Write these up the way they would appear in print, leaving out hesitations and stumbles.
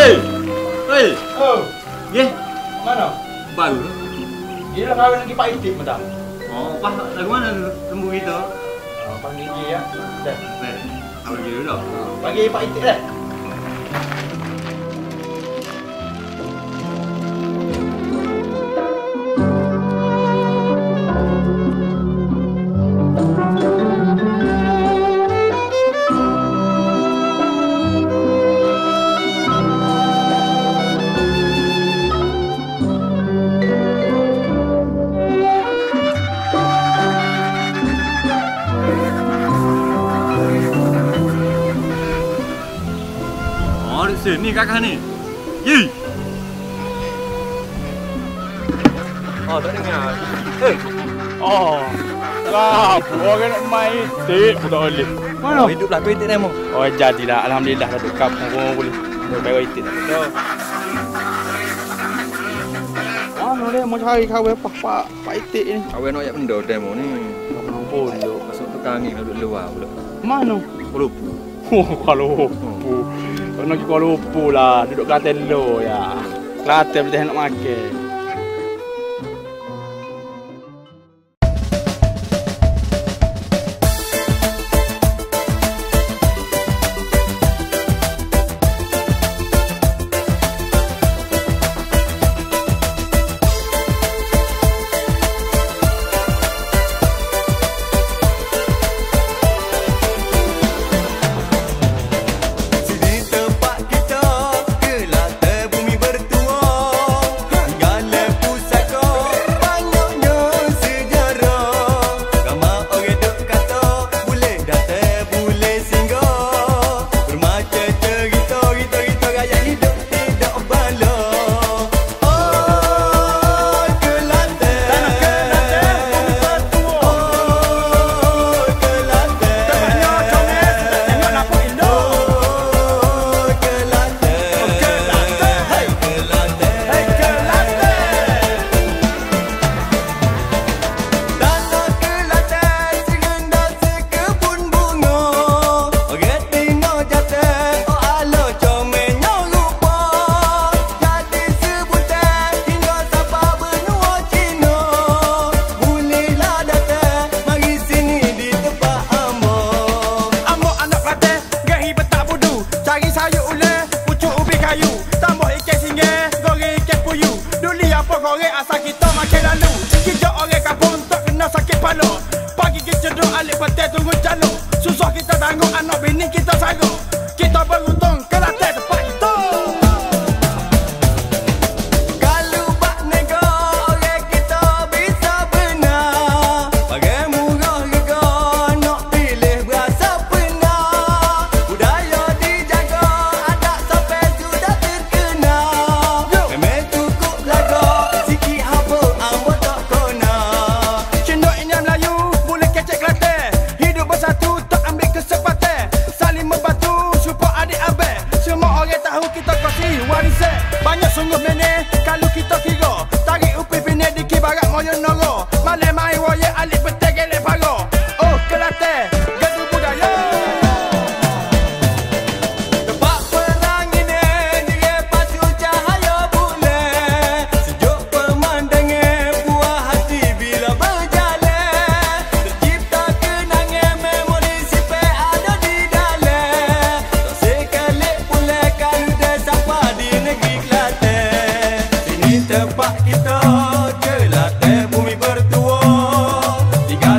Hei! Hei! Oh, Ye, mana? baru. Dia dah kahwin lagi Pak Itik betul. Oh, pas lagu mana lembu kita? Panggil dia ya. Dah. Baik. Abang dulu dah. Panggil Pak Itik dah. Ni kakak ni. Ye. Oh, tak dengar. Oh. Lah, orang nak main Itik pun tak boleh. Mana? Oh, hiduplah kau Itik Nemo. Oh, jadilah. Alhamdulillah dah dekat pun boleh. Baik Itik dah betul. Mana dia mau cari kahwin Pak Itik ni? Awak nak benda Nemo ni. Pun duk. Masuk tukang angin duduk luar pula. Mana? Lupa. Oh, kalau Lumpur. Nak Kuala Lumpur lah. Duduk Kelantan lo ya. Kelantan boleh nak makan.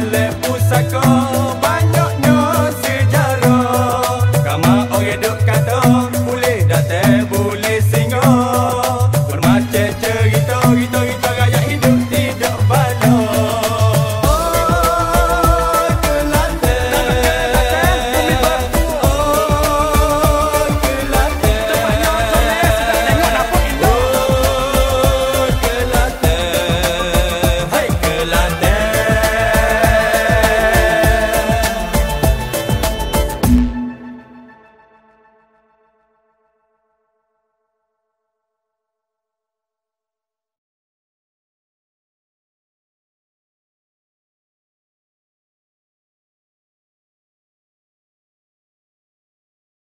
Kama orang duk kata